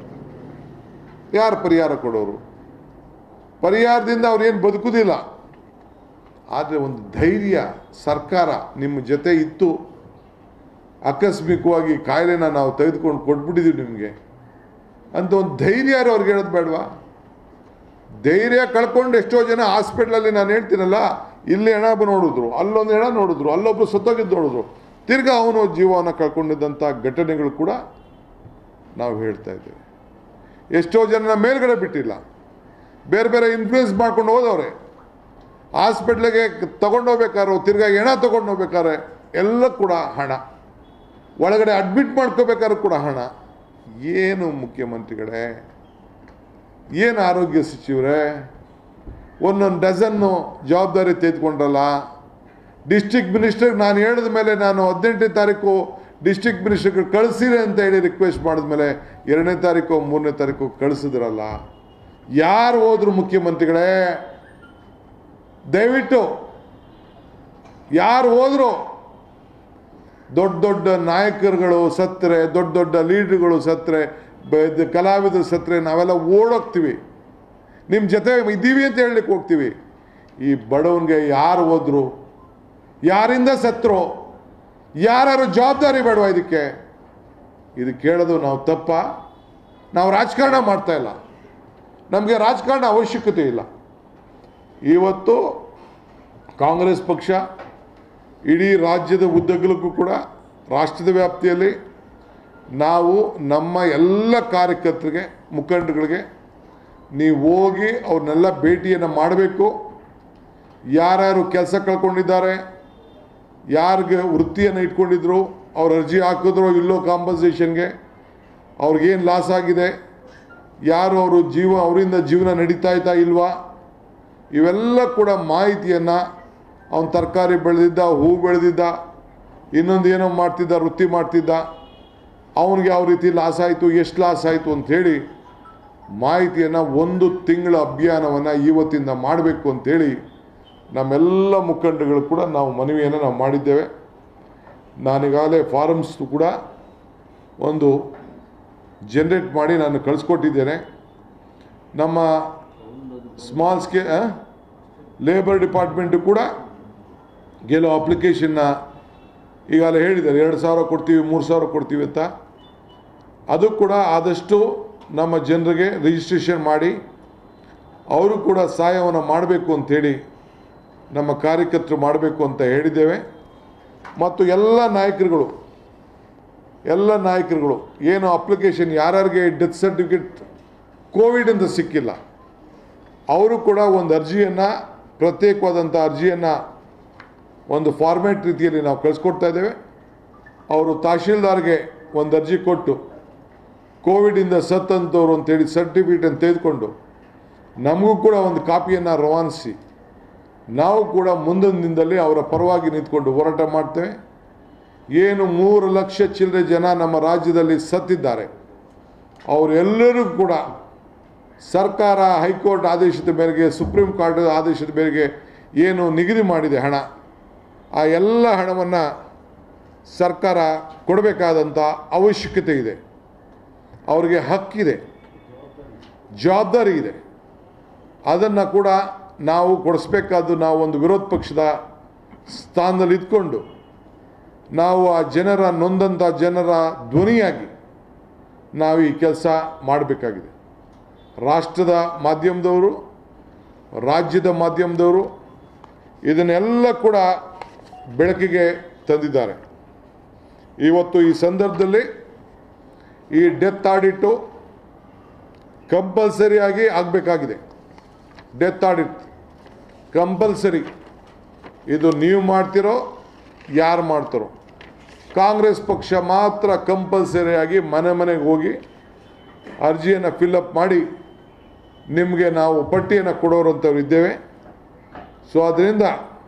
ಪರಿಹಾರ ಕೊಡೋರು? ಪರಿಹಾರದಿಂದ ಅವ್ರೇನು ಬದುಕುವುದಿಲ್ಲ. ಆದರೆ ಒಂದು ಧೈರ್ಯ, ಸರ್ಕಾರ ನಿಮ್ಮ ಜೊತೆ ಇತ್ತು, ಆಕಸ್ಮಿಕವಾಗಿ ಕಾಯಿಲೆನ ನಾವು ತೆಗೆದುಕೊಂಡು ಕೊಟ್ಬಿಟ್ಟಿದ್ದೀವಿ ನಿಮಗೆ ಅಂತ ಒಂದು ಧೈರ್ಯ ಅವ್ರಿಗೆ ಹೇಳೋದು ಬೇಡವಾ? ಧೈರ್ಯ ಕಳ್ಕೊಂಡು ಎಷ್ಟೋ ಜನ ಹಾಸ್ಪಿಟ್ಲಲ್ಲಿ, ನಾನು ಹೇಳ್ತೀನಲ್ಲ, ಇಲ್ಲಿ ಹೆಣ ನೋಡಿದ್ರು, ಅಲ್ಲೊಂದು ಹೆಣ ನೋಡಿದ್ರು, ಅಲ್ಲೊಬ್ರು ಸತ್ತೋಗಿದ್ದು ನೋಡಿದ್ರು, ತಿರ್ಗಾ ಅವನು ಜೀವನ ಕಳ್ಕೊಂಡಿದ್ದಂಥ ಘಟನೆಗಳು ಕೂಡ ನಾವು ಹೇಳ್ತಾ ಇದ್ದೇವೆ. ಎಷ್ಟೋ ಜನ ಮೇಲ್ಗಡೆ ಬಿಟ್ಟಿಲ್ಲ, ಬೇರೆ ಬೇರೆ ಇನ್ಫ್ಲೂಯೆನ್ಸ್ ಮಾಡ್ಕೊಂಡು ಹೋದವ್ರೆ. ಹಾಸ್ಪಿಟ್ಲಿಗೆ ತಗೊಂಡೋಗ್ಬೇಕಾದ್ರೆ, ತಿರ್ಗಾ ಹೆಣ ತೊಗೊಂಡೋಗ್ಬೇಕಾದ್ರೆ ಎಲ್ಲ ಕೂಡ ಹಣ, ಒಳಗಡೆ ಅಡ್ಮಿಟ್ ಮಾಡ್ಕೋಬೇಕಾದ್ರೂ ಕೂಡ ಹಣ. ಏನು ಮುಖ್ಯಮಂತ್ರಿಗಳೇ, ಏನು ಆರೋಗ್ಯ ಸಚಿವರೇ, ಒಂದೊಂದು ಡಜನ್ನು ಜವಾಬ್ದಾರಿ ತೆಗೆದುಕೊಂಡ್ರಲ್ಲ. ಡಿಸ್ಟ್ರಿಕ್ಟ್ ಮಿನಿಸ್ಟರ್ಗೆ ನಾನು ಹೇಳಿದ ಮೇಲೆ, ನಾನು 18ನೇ ತಾರೀಕು ಡಿಸ್ಟ್ರಿಕ್ಟ್ ಮಿನಿಸ್ಟರ್ಗೆ ಕಳಿಸಿರಿ ಅಂತ ಹೇಳಿ ರಿಕ್ವೆಸ್ಟ್ ಮಾಡಿದ್ಮೇಲೆ 2ನೇ ತಾರೀಕು 3ನೇ ತಾರೀಕು ಕಳಿಸಿದ್ರಲ್ಲ. ಯಾರು ಹೋದ್ರು ಮುಖ್ಯಮಂತ್ರಿಗಳೇ? ದಯವಿಟ್ಟು ಯಾರು ಹೋದ್ರು? ದೊಡ್ಡ ದೊಡ್ಡ ನಾಯಕರುಗಳು ಸತ್ತರೆ, ದೊಡ್ಡ ದೊಡ್ಡ ಲೀಡರ್ಗಳು ಸತ್ತರೆ, ಕಲಾವಿದರು ಸತ್ತರೆ ನಾವೆಲ್ಲ ಓಡೋಗ್ತೀವಿ, ನಿಮ್ಮ ಜೊತೆ ಇದ್ದೀವಿ ಅಂತ ಹೇಳಲಿಕ್ಕೆ ಹೋಗ್ತೀವಿ. ಈ ಬಡವನಿಗೆ ಯಾರು ಹೋದ್ರು? ಯಾರಿಂದ ಸತ್ತರು? ಯಾರು ಜವಾಬ್ದಾರಿ ಬೇಡವಾ ಇದಕ್ಕೆ? ಇದು ಕೇಳೋದು ನಾವು ತಪ್ಪ? ನಾವು ರಾಜಕಾರಣ ಮಾಡ್ತಾ ಇಲ್ಲ, ನಮಗೆ ರಾಜಕಾರಣ ಅವಶ್ಯಕತೆ ಇಲ್ಲ. ಇವತ್ತು ಕಾಂಗ್ರೆಸ್ ಪಕ್ಷ ಇಡೀ ರಾಜ್ಯದ ಉದ್ದಗಲಕ್ಕೂ ಕೂಡ, ರಾಷ್ಟ್ರದ ವ್ಯಾಪ್ತಿಯಲ್ಲಿ ನಾವು ನಮ್ಮ ಎಲ್ಲ ಕಾರ್ಯಕರ್ತರಿಗೆ, ಮುಖಂಡಗಳಿಗೆ ನೀವು ಹೋಗಿ ಅವ್ರನ್ನೆಲ್ಲ ಭೇಟಿಯನ್ನು ಮಾಡಬೇಕು. ಯಾರ್ಯಾರು ಕೆಲಸ ಕಳ್ಕೊಂಡಿದ್ದಾರೆ, ಯಾರಿಗೆ ವೃತ್ತಿಯನ್ನು ಇಟ್ಕೊಂಡಿದ್ರು, ಅವ್ರು ಅರ್ಜಿ ಹಾಕಿದ್ರು ಇಲ್ಲೋ ಕಾಂಪನ್ಸೇಷನ್ಗೆ, ಅವ್ರಿಗೇನು ಲಾಸ್ ಆಗಿದೆ, ಯಾರು ಅವರಿಂದ ಜೀವನ ನಡೀತಾ ಇಲ್ವಾ, ಇವೆಲ್ಲ ಕೂಡ ಮಾಹಿತಿಯನ್ನು, ಅವನು ತರಕಾರಿ ಬೆಳೆದಿದ್ದ, ಹೂ ಬೆಳೆದಿದ್ದ, ಇನ್ನೊಂದು ಏನೋ ಮಾಡ್ತಿದ್ದ, ವೃತ್ತಿ ಮಾಡ್ತಿದ್ದ, ಅವನಿಗೆ ಯಾವ ರೀತಿ ಲಾಸ್ ಆಯಿತು, ಎಷ್ಟು ಲಾಸ್ ಆಯಿತು ಅಂಥೇಳಿ ಮಾಹಿತಿಯನ್ನು 1 ತಿಂಗಳ ಅಭಿಯಾನವನ್ನು ಇವತ್ತಿಂದ ಮಾಡಬೇಕು ಅಂಥೇಳಿ ನಮ್ಮೆಲ್ಲ ಮುಖಂಡಗಳು ಕೂಡ ನಾವು ಮನವಿಯನ್ನು ನಾವು ಮಾಡಿದ್ದೇವೆ. ನಾನೀಗಾಗಲೇ ಫಾರಮ್ಸ್ ಕೂಡ ಒಂದು ಜನರೇಟ್ ಮಾಡಿ ನಾನು ಕಳಿಸ್ಕೊಟ್ಟಿದ್ದೇನೆ. ನಮ್ಮ ಸ್ಮಾಲ್ ಸ್ಕೇಲ್ ಲೇಬರ್ ಡಿಪಾರ್ಟ್ಮೆಂಟು ಕೂಡ ಕೆಲವು ಅಪ್ಲಿಕೇಶನ್ನ ಈಗಾಗಲೇ ಹೇಳಿದ್ದಾರೆ, 2,000 ಕೊಡ್ತೀವಿ, 3,000 ಕೊಡ್ತೀವಿ ಅಂತ. ಅದು ಕೂಡ ಆದಷ್ಟು ನಮ್ಮ ಜನರಿಗೆ ರಿಜಿಸ್ಟ್ರೇಷನ್ ಮಾಡಿ ಅವರು ಕೂಡ ಸಹಾಯವನ್ನು ಮಾಡಬೇಕು ಅಂಥೇಳಿ ನಮ್ಮ ಕಾರ್ಯಕರ್ತರು ಮಾಡಬೇಕು ಅಂತ ಹೇಳಿದ್ದೇವೆ. ಮತ್ತು ಎಲ್ಲ ನಾಯಕರುಗಳು ಏನು ಅಪ್ಲಿಕೇಶನ್, ಯಾರ್ಯಾರಿಗೆ ಡೆತ್ ಸರ್ಟಿಫಿಕೇಟ್ ಕೋವಿಡ್ ಅಂತ ಸಿಕ್ಕಿಲ್ಲ, ಅವರು ಕೂಡ ಒಂದು ಅರ್ಜಿಯನ್ನು, ಪ್ರತ್ಯೇಕವಾದಂಥ ಅರ್ಜಿಯನ್ನು ಒಂದು ಫಾರ್ಮ್ಯಾಟ್ ರೀತಿಯಲ್ಲಿ ನಾವು ಕಳಿಸ್ಕೊಡ್ತಾ ಇದ್ದೇವೆ. ಅವರು ತಹಶೀಲ್ದಾರ್ಗೆ ಒಂದು ಅರ್ಜಿ ಕೊಟ್ಟು ಕೋವಿಡಿಂದ ಸತ್ತಂಥವ್ರು ಅಂತೇಳಿ ಸರ್ಟಿಫಿಕೇಟನ್ನು ತೆಗೆದುಕೊಂಡು ನಮಗೂ ಕೂಡ ಒಂದು ಕಾಪಿಯನ್ನು ರವಾನಿಸಿ, ನಾವು ಕೂಡ ಮುಂದಿನ ದಿನದಲ್ಲಿ ಅವರ ಪರವಾಗಿ ನಿಂತ್ಕೊಂಡು ಹೋರಾಟ ಮಾಡ್ತೇವೆ. ಏನು 3 ಲಕ್ಷ ಚಿಲ್ಲರೆ ಜನ ನಮ್ಮ ರಾಜ್ಯದಲ್ಲಿ ಸತ್ತಿದ್ದಾರೆ, ಅವರೆಲ್ಲರಿಗೂ ಕೂಡ ಸರ್ಕಾರ ಹೈಕೋರ್ಟ್ ಆದೇಶದ ಮೇರೆಗೆ, ಸುಪ್ರೀಂ ಕೋರ್ಟ್ ಆದೇಶದ ಮೇರೆಗೆ ಏನು ನಿಗದಿ ಮಾಡಿದೆ ಹಣ, ಆ ಎಲ್ಲ ಹಣವನ್ನು ಸರ್ಕಾರ ಕೊಡಬೇಕಾದಂಥ ಅವಶ್ಯಕತೆ ಇದೆ. ಅವರಿಗೆ ಹಕ್ಕಿದೆ, ಜವಾಬ್ದಾರಿ ಇದೆ. ಅದನ್ನು ಕೂಡ ನಾವು ಕೊಡಿಸ್ಬೇಕಾದ್ದು. ನಾವು ಒಂದು ವಿರೋಧ ಪಕ್ಷದ ಸ್ಥಾನದಲ್ಲಿ ಇದ್ಕೊಂಡು ನಾವು ಆ ಜನರ ನೊಂದಂಥ ಜನರ ಧ್ವನಿಯಾಗಿ ನಾವು ಈ ಕೆಲಸ ಮಾಡಬೇಕಾಗಿದೆ. ರಾಷ್ಟ್ರದ ಮಾಧ್ಯಮದವರು, ರಾಜ್ಯದ ಮಾಧ್ಯಮದವರು ಇದನ್ನೆಲ್ಲ ಕೂಡ ಬೆಳಕಿಗೆ ತಂದಿದ್ದಾರೆ. ಇವತ್ತು ಈ ಸಂದರ್ಭದಲ್ಲಿ ಈ ಡೆತ್ ಆಡಿಟು ಕಂಪಲ್ಸರಿಯಾಗಿ ಆಗಬೇಕಾಗಿದೆ. Death audit compulsory. ಇದು ನೀವು ಮಾಡ್ತಿರೋ ಯಾರು ಮಾಡ್ತಾರೋ, ಕಾಂಗ್ರೆಸ್ ಪಕ್ಷ ಮಾತ್ರ ಕಂಪಲ್ಸರಿಯಾಗಿ ಮನೆ ಮನೆಗೆ ಹೋಗಿ ಅರ್ಜಿಯನ್ನು ಫಿಲ್ಲಪ್ ಮಾಡಿ ನಿಮಗೆ ನಾವು ಪಟ್ಟಿಯನ್ನು ಕೊಡೋರಂಥವ್ರು ಇದ್ದೇವೆ. ಸೊ ಅದರಿಂದ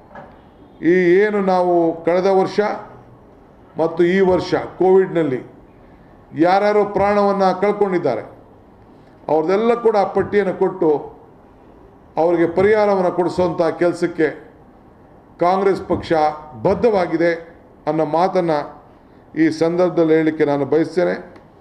ಈ ಏನು ನಾವು ಕಳೆದ ವರ್ಷ ಮತ್ತು ಈ ವರ್ಷ ಕೋವಿಡ್ನಲ್ಲಿ ಯಾರ್ಯಾರು ಪ್ರಾಣವನ್ನು ಕಳ್ಕೊಂಡಿದ್ದಾರೆ ಅವ್ರದ್ದೆಲ್ಲ ಕೂಡ ಪಟ್ಟಿಯನ್ನು ಕೊಟ್ಟು ಅವರಿಗೆ ಪರಿಹಾರವನ್ನು ಕೊಡಿಸುವಂಥ ಕೆಲಸಕ್ಕೆ ಕಾಂಗ್ರೆಸ್ ಪಕ್ಷ ಬದ್ಧವಾಗಿದೆ ಅನ್ನೋ ಮಾತನ್ನು ಈ ಸಂದರ್ಭದಲ್ಲಿ ಹೇಳಲಿಕ್ಕೆ ನಾನು ಬಯಸ್ತೇನೆ.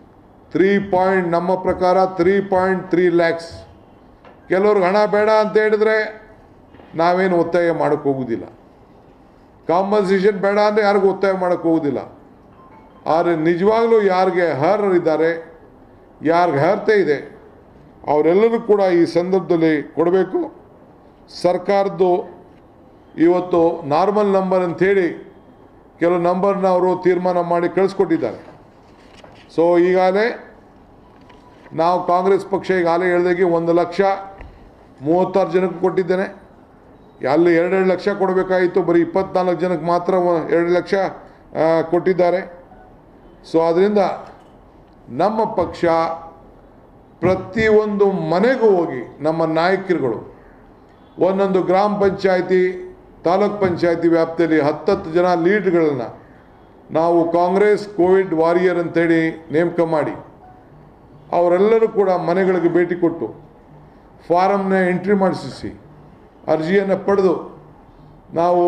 ನಮ್ಮ ಪ್ರಕಾರ 3.3 lakhs. ಕೆಲವ್ರಿಗೆ ಹಣ ಬೇಡ ಅಂತ ಹೇಳಿದ್ರೆ ನಾವೇನು ಒತ್ತಾಯ ಮಾಡೋಕ್ಕೆ ಹೋಗೋದಿಲ್ಲ. ಕಾಂಪನ್ಸೇಷನ್ ಬೇಡ ಅಂದರೆ ಯಾರಿಗೂ ಒತ್ತಾಯ ಮಾಡೋಕ್ಕೆ ಹೋಗೋದಿಲ್ಲ. ಆದರೆ ನಿಜವಾಗ್ಲೂ ಯಾರಿಗೆ ಅರ್ಹರಿದ್ದಾರೆ, ಯಾರಿಗೆ ಅರ್ಹತೆ ಇದೆ ಅವರೆಲ್ಲರೂ ಕೂಡ ಈ ಸಂದರ್ಭದಲ್ಲಿ ಕೊಡಬೇಕು. ಸರ್ಕಾರದ್ದು ಇವತ್ತು ನಾರ್ಮಲ್ ನಂಬರ್ ಅಂಥೇಳಿ ಕೆಲವು ನಂಬರ್ನ ಅವರು ತೀರ್ಮಾನ ಮಾಡಿ ಕಳಿಸ್ಕೊಟ್ಟಿದ್ದಾರೆ. ಸೊ ಈಗಾಗಲೇ ನಾವು ಕಾಂಗ್ರೆಸ್ ಪಕ್ಷ ಈಗಾಗಲೇ ಹೇಳಿದಾಗೆ 1,36,000 ಜನಕ್ಕೆ ಕೊಟ್ಟಿದ್ದೇನೆ. ಅಲ್ಲಿ 2 ಲಕ್ಷ ಕೊಡಬೇಕಾಯಿತು, ಬರೀ 24 ಜನಕ್ಕೆ ಮಾತ್ರ 2 ಲಕ್ಷ ಕೊಟ್ಟಿದ್ದಾರೆ. ಸೊ ಅದರಿಂದ ನಮ್ಮ ಪಕ್ಷ ಪ್ರತಿಯೊಂದು ಮನೆಗೂ ಹೋಗಿ ನಮ್ಮ ನಾಯಕರುಗಳು ಒಂದೊಂದು ಗ್ರಾಮ ಪಂಚಾಯಿತಿ, ತಾಲೂಕ್ ಪಂಚಾಯಿತಿ ವ್ಯಾಪ್ತಿಯಲ್ಲಿ 10 ಜನ ಲೀಡ್ಗಳನ್ನು ನಾವು ಕಾಂಗ್ರೆಸ್ ಕೋವಿಡ್ ವಾರಿಯರ್ ಅಂತೇಳಿ ನೇಮಕ ಮಾಡಿ ಅವರೆಲ್ಲರೂ ಕೂಡ ಮನೆಗಳಿಗೆ ಭೇಟಿ ಕೊಟ್ಟು ಫಾರಮ್ನ ಎಂಟ್ರಿ ಮಾಡಿಸಿ ಅರ್ಜಿಯನ್ನು ಪಡೆದು ನಾವು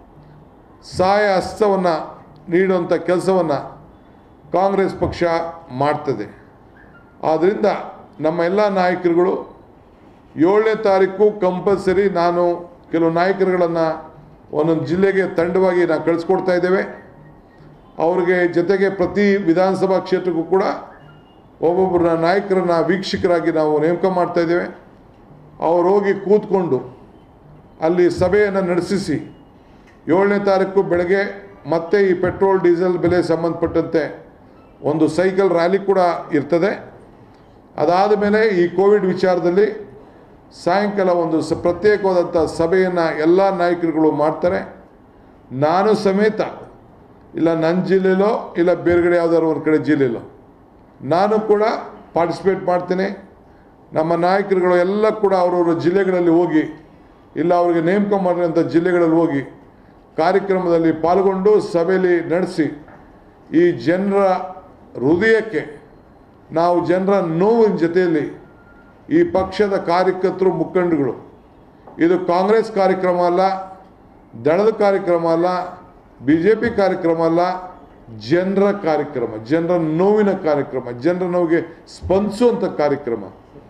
ಸಹಾಯ ಹಸ್ತವನ್ನು ನೀಡುವಂಥ ಕೆಲಸವನ್ನು ಕಾಂಗ್ರೆಸ್ ಪಕ್ಷ ಮಾಡ್ತದೆ. ಆದ್ದರಿಂದ ನಮ್ಮ ಎಲ್ಲ ನಾಯಕರುಗಳು 7ನೇ ತಾರೀಕು ಕಂಪಲ್ಸರಿ ನಾನು ಕೆಲವು ನಾಯಕರುಗಳನ್ನು ಒಂದೊಂದು ಜಿಲ್ಲೆಗೆ ತಂಡವಾಗಿ ನಾವು ಕಳಿಸ್ಕೊಡ್ತಾ ಇದ್ದೇವೆ. ಅವ್ರಿಗೆ ಜೊತೆಗೆ ಪ್ರತಿ ವಿಧಾನಸಭಾ ಕ್ಷೇತ್ರಕ್ಕೂ ಕೂಡ ಒಬ್ಬೊಬ್ಬರ ನಾಯಕರನ್ನು ವೀಕ್ಷಕರಾಗಿ ನಾವು ನೇಮಕ ಮಾಡ್ತಾ ಇದ್ದೇವೆ. ಅವರು ಹೋಗಿ ಕೂತ್ಕೊಂಡು ಅಲ್ಲಿ ಸಭೆಯನ್ನು ನಡೆಸಿಸಿ 7ನೇ ತಾರೀಕು ಬೆಳಗ್ಗೆ ಮತ್ತೆ ಈ ಪೆಟ್ರೋಲ್ ಡೀಸೆಲ್ ಬೆಲೆ ಸಂಬಂಧಪಟ್ಟಂತೆ ಒಂದು ಸೈಕಲ್ ರ್ಯಾಲಿ ಕೂಡ ಇರ್ತದೆ. ಅದಾದ ಮೇಲೆ ಈ ಕೋವಿಡ್ ವಿಚಾರದಲ್ಲಿ ಸಾಯಂಕಾಲ ಒಂದು ಪ್ರತ್ಯೇಕವಾದಂಥ ಸಭೆಯನ್ನು ಎಲ್ಲ ನಾಯಕರುಗಳು ಮಾಡ್ತಾರೆ. ನಾನು ಸಮೇತ ಇಲ್ಲ ನನ್ನ ಜಿಲ್ಲೆಯಲ್ಲೋ ಇಲ್ಲ ಬೇರೆಗಡೆ ಯಾವುದಾದ್ರು ಒಂದು ಕಡೆ ಜಿಲ್ಲೆಯಲ್ಲೋ ನಾನು ಕೂಡ ಪಾರ್ಟಿಸಿಪೇಟ್ ಮಾಡ್ತೀನಿ. ನಮ್ಮ ನಾಯಕರುಗಳು ಎಲ್ಲ ಕೂಡ ಅವರವರ ಜಿಲ್ಲೆಗಳಲ್ಲಿ ಹೋಗಿ ಇಲ್ಲ ಅವರಿಗೆ ನೇಮಕ ಮಾಡಿರೋಂಥ ಜಿಲ್ಲೆಗಳಲ್ಲಿ ಹೋಗಿ ಕಾರ್ಯಕ್ರಮದಲ್ಲಿ ಪಾಲ್ಗೊಂಡು ಸಭೆಯಲ್ಲಿ ನಡೆಸಿ ಈ ಜನರ ಹೃದಯಕ್ಕೆ ನಾವು ಜನರ ನೋವಿನ ಜೊತೆಯಲ್ಲಿ ಈ ಪಕ್ಷದ ಕಾರ್ಯಕರ್ತರು, ಮುಖಂಡಗಳು, ಇದು ಕಾಂಗ್ರೆಸ್ ಕಾರ್ಯಕ್ರಮ ಅಲ್ಲ, ದಳದ ಕಾರ್ಯಕ್ರಮ ಅಲ್ಲ, BJP ಕಾರ್ಯಕ್ರಮ ಅಲ್ಲ, ಜನರ ಕಾರ್ಯಕ್ರಮ, ಜನರ ನೋವಿನ ಕಾರ್ಯಕ್ರಮ, ಜನರ ನೋವಿಗೆ ಸ್ಪಂದಿಸುವಂಥ ಕಾರ್ಯಕ್ರಮ.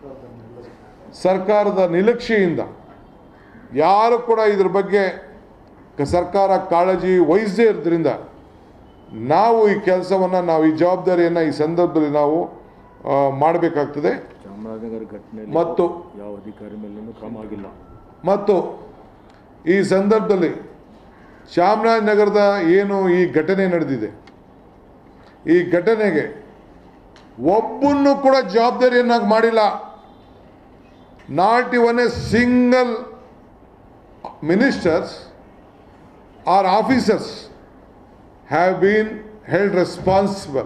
ಸರ್ಕಾರದ ನಿರ್ಲಕ್ಷ್ಯದಿಂದ ಯಾರು ಕೂಡ ಇದ್ರ ಬಗ್ಗೆ ಸರ್ಕಾರ ಕಾಳಜಿ ವಹಿಸದೇ ಇರೋದ್ರಿಂದ ನಾವು ಈ ಕೆಲಸವನ್ನು, ನಾವು ಈ ಜವಾಬ್ದಾರಿಯನ್ನು ಈ ಸಂದರ್ಭದಲ್ಲಿ ನಾವು ಮಾಡಬೇಕಾಗ್ತದೆ. ಚಾಮರಾಜನಗರ ಘಟನೆ ಮತ್ತು ಯಾವ ಅಧಿಕಾರಿ ಮೇಲೂ ಕ್ರಮ ಆಗಿಲ್ಲ. ಮತ್ತು ಈ ಸಂದರ್ಭದಲ್ಲಿ ಚಾಮರಾಜನಗರದ ಏನು ಈ ಘಟನೆ ನಡೆದಿದೆ, ಈ ಘಟನೆಗೆ ಒಬ್ಬನ್ನು ಕೂಡ ಜವಾಬ್ದಾರಿಯನ್ನಾಗಿ ಮಾಡಿಲ್ಲ. Not even a single ministers or officers have been held responsible.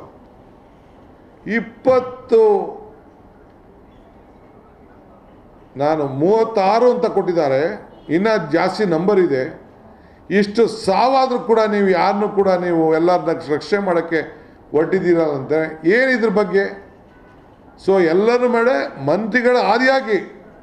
36 ಅಂತ ಕೊಟ್ಟಿದ್ದಾರೆ, ಇನ್ನೂ ಜಾಸ್ತಿ ನಂಬರ್ ಇದೆ. ಇಷ್ಟು ಸಾವಾದರೂ ಕೂಡ ನೀವು ಯಾರನ್ನೂ ಕೂಡ ನೀವು ಎಲ್ಲರನ್ನ ರಕ್ಷಣೆ ಮಾಡೋಕ್ಕೆ ಹೊರಟಿದ್ದೀರಂತೆ. ಏನಿದ್ರ ಬಗ್ಗೆ? ಸೊ ಎಲ್ಲರ ಮೇಲೆ ಮಂತ್ರಿಗಳ ಆದಿಯಾಗಿ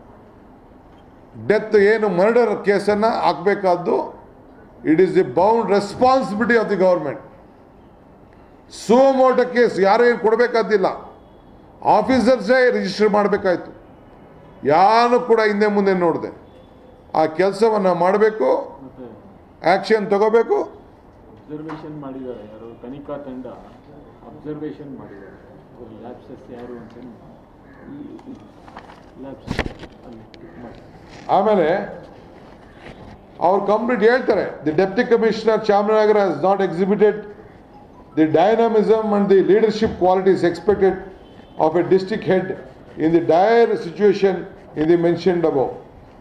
ಡೆತ್ ಏನು ಮರ್ಡರ್ ಕೇಸನ್ನು ಹಾಕಬೇಕಾದ್ದು it is the bound responsibility of the government. Suo motu case ಯಾರು ಏನು ಕೊಡಬೇಕಾದಿಲ್ಲ, ಆಫೀಸರ್ಸೇ ರಿಜಿಸ್ಟರ್ ಮಾಡಬೇಕಾಯ್ತು. ಯಾರು ಕೂಡ ಹಿಂದೆ ಮುಂದೆ ನೋಡಿದೆ ಆ ಕೆಲಸವನ್ನು ಮಾಡಬೇಕು, ಆ್ಯಕ್ಷನ್ ತಗೋಬೇಕು. ಅಬ್ಸರ್ವೇಷನ್ ಮಾಡಿದ್ದಾರೆ, ಯಾರು ತನಿಖಾ ತಂಡ ಅಬ್ಸರ್ವೇಷನ್ ಮಾಡಿದ್ದಾರೆ. ಅವರು ಲ್ಯಾಬ್ಸಸ್ ಯಾರು ಅಂತ ಲ್ಯಾಬ್ಸ್ ಅಲ್ಲಿ ಆಮೇಲೆ ಅವ್ರು ಕಂಪ್ಲೀಟ್ ಹೇಳ್ತಾರೆ, the deputy commissioner Chamarajanagar has not exhibited the dynamism and the leadership qualities expected of a district head in the dire situation in the mentioned above.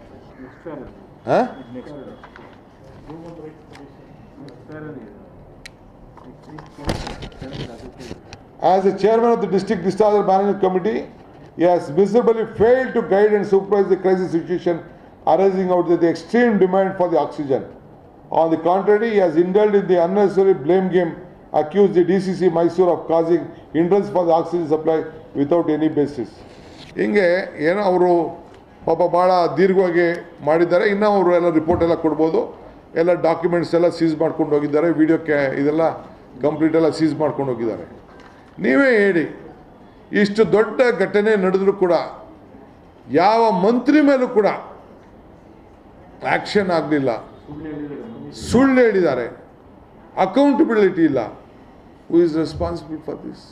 As the chairman of the district disaster management committee, he has visibly failed to guide and supervise the crisis situation arising out of the extreme demand for the oxygen. On the contrary, he has indulged in the unnecessary blame game, accused the DCC Mysore of causing hindrance for the oxygen supply without any basis. ಹಿಂಗೆ ಏನೋ ಅವರು ಪಾಪ ಭಾಳ ದೀರ್ಘವಾಗಿ ಮಾಡಿದ್ದಾರೆ. ಇನ್ನೂ ಅವರು ಎಲ್ಲ ರಿಪೋರ್ಟ್ ಎಲ್ಲ ಕೊಡ್ಬೋದು. ಎಲ್ಲ ಡಾಕ್ಯುಮೆಂಟ್ಸ್ ಎಲ್ಲ ಸೀಸ್ ಮಾಡ್ಕೊಂಡು ಹೋಗಿದ್ದಾರೆ. ವಿಡಿಯೋಕ್ಕೆ ಇದೆಲ್ಲ ಕಂಪ್ಲೀಟ್ ಎಲ್ಲ ಸೀಸ್ ಮಾಡ್ಕೊಂಡು ಹೋಗಿದ್ದಾರೆ. ನೀವೇ ಹೇಳಿ, ಇಷ್ಟು ದೊಡ್ಡ ಘಟನೆ ನಡೆದರೂ ಕೂಡ ಯಾವ ಮಂತ್ರಿ ಮೇಲೂ ಕೂಡ ಆ್ಯಕ್ಷನ್ ಆಗಲಿಲ್ಲ. ಸುಳ್ಳು ಹೇಳಿದ್ದಾರೆ. ಅಕೌಂಟಬಿಲಿಟಿ ಇಲ್ಲ. Who is responsible for this?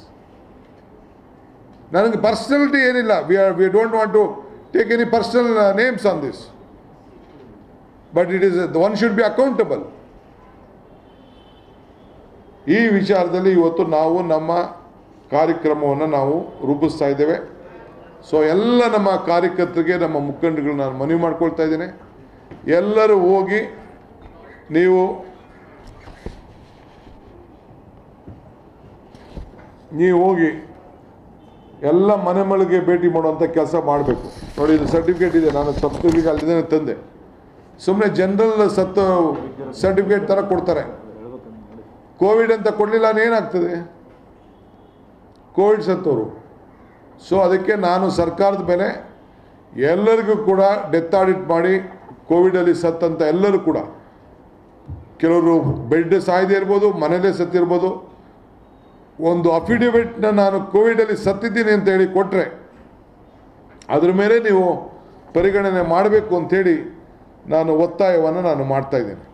ನನಗೆ ಪರ್ಸನಾಲಿಟಿ ಏನಿಲ್ಲ. We don't want to take any personal names on this, but it is one should be accountable. ಈ ವಿಚಾರದಲ್ಲಿ ಇವತ್ತು ನಾವು ನಮ್ಮ ಕಾರ್ಯಕ್ರಮವನ್ನು ನಾವು ರೂಪಿಸ್ತಾ ಇದ್ದೇವೆ. ಸೊ ಎಲ್ಲ ನಮ್ಮ ಕಾರ್ಯಕರ್ತರಿಗೆ, ನಮ್ಮ ಮುಖಂಡಗಳು ನಾನು ಮನವಿ ಮಾಡ್ಕೊಳ್ತಾ ಇದ್ದೇನೆ, ಎಲ್ಲರೂ ಹೋಗಿ ನೀವು ಹೋಗಿ ಎಲ್ಲ ಮನೆ ಮಳೆಗೆ ಭೇಟಿ ಮಾಡುವಂಥ ಕೆಲಸ ಮಾಡಬೇಕು. ನೋಡಿ, ಇದು ಸರ್ಟಿಫಿಕೇಟ್ ಇದೆ, ನಾನು ಸರ್ಟಿಫಿಕೇಟ್ ಅಲ್ಲಿಂದ ತಂದೆ. ಸುಮ್ಮನೆ ಜನರಲ್ ಸತ್ತು ಸರ್ಟಿಫಿಕೇಟ್ ಥರ ಕೊಡ್ತಾರೆ. ಕೋವಿಡ್ ಅಂತ ಕೊಡಲಿಲ್ಲ ಅಂದ್ರೆ ಏನಾಗ್ತದೆ? ಕೋವಿಡ್ ಸತ್ತವರು. ಸೊ ಅದಕ್ಕೆ ನಾನು ಸರ್ಕಾರದ ಮೇಲೆ ಎಲ್ಲರಿಗೂ ಕೂಡ ಡೆತ್ ಆಡಿಟ್ ಮಾಡಿ, ಕೋವಿಡಲ್ಲಿ ಸತ್ತಂತ ಎಲ್ಲರೂ ಕೂಡ, ಕೆಲವರು ಬೆಡ್ ಸಾಯದೇ ಇರ್ಬೋದು, ಮನೇಲೇ ಸತ್ತಿರ್ಬೋದು, ಒಂದು ಅಫಿಡವಿಟ್ನ ನಾನು ಕೋವಿಡಲ್ಲಿ ಸತ್ತಿದ್ದೀನಿ ಅಂತ ಹೇಳಿ ಕೊಟ್ಟರೆ ಅದ್ರ ಮೇಲೆ ನೀವು ಪರಿಗಣನೆ ಮಾಡಬೇಕು ಅಂಥೇಳಿ ನಾನು ಒತ್ತಾಯವನ್ನು ಮಾಡ್ತಾ ಇದ್ದೇನೆ.